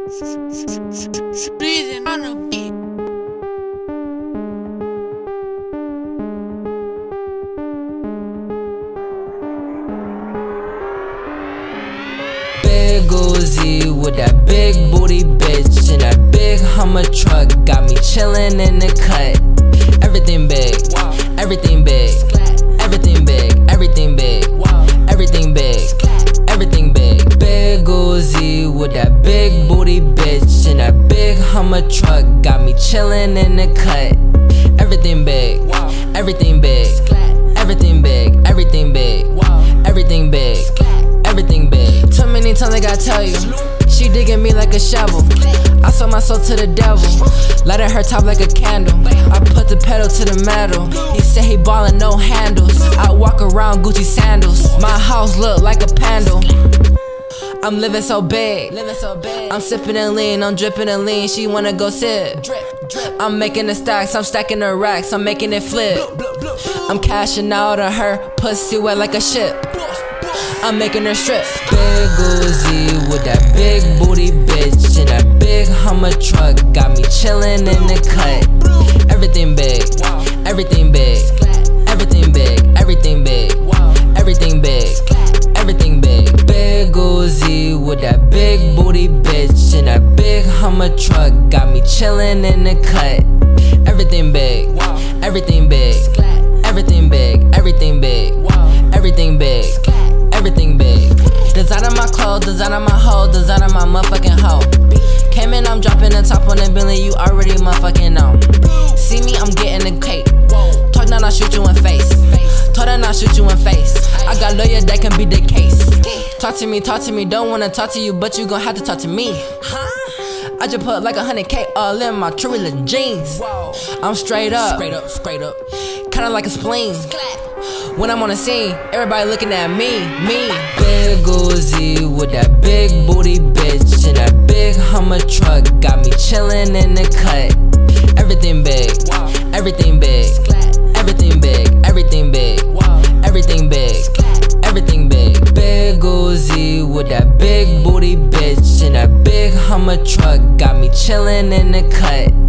Breathing on a beat. Big Uzi with that big booty bitch and that big Hummer truck got me chillin' in the cut. Everything big, everything big, everything big, everything big, everything big, everything big. Big Uzi with that big booty bitch and that big Hummer truck got me chillin' in the cut. Everything big, everything big, everything big, everything big, everything big, everything big. Too many times I gotta tell you, she digging me like a shovel. I sold my soul to the devil, lighting her top like a candle. I put the pedal to the metal. He said he ballin' no handles. I walk around Gucci sandals. My house look like a pandal. I'm living so big, I'm sipping and lean, I'm dripping and lean. She wanna go sip. I'm making the stacks, I'm stacking the racks, I'm making it flip. I'm cashing out on her, pussy wet like a ship. I'm making her strip. Big Uzi with that big booty bitch and that big Hummer truck got me chillin' in the cut. Everything big, everything big, everything big, everything big, everything big, everything big. Big Uzi with that big booty bitch and that big Hummer truck got me chillin' in the cut. Everything big, everything big, everything big, everything big, everything big, everything big. Design on my clothes, design on my hoe, design on my motherfucking hoe. Came in, I'm dropping the top on the Bentley, you already motherfucking know. See me, I'm getting the cake. Talk down, I'll shoot you in face. Talk down, I'll shoot you in face. I got lawyer that can beat the case. Talk to me, don't wanna talk to you, but you gon' have to talk to me. I just put like 100K all in my True Religion jeans. I'm straight up, kinda like a spleen. When I'm on the scene, everybody looking at me. Big Uzi with that big booty bitch and that big Hummer truck got me chillin' in the cut. Everything big, everything big, everything big, everything big, everything big, everything big. Big Uzi with that big booty bitch and that big Hummer truck got me chillin' in the cut.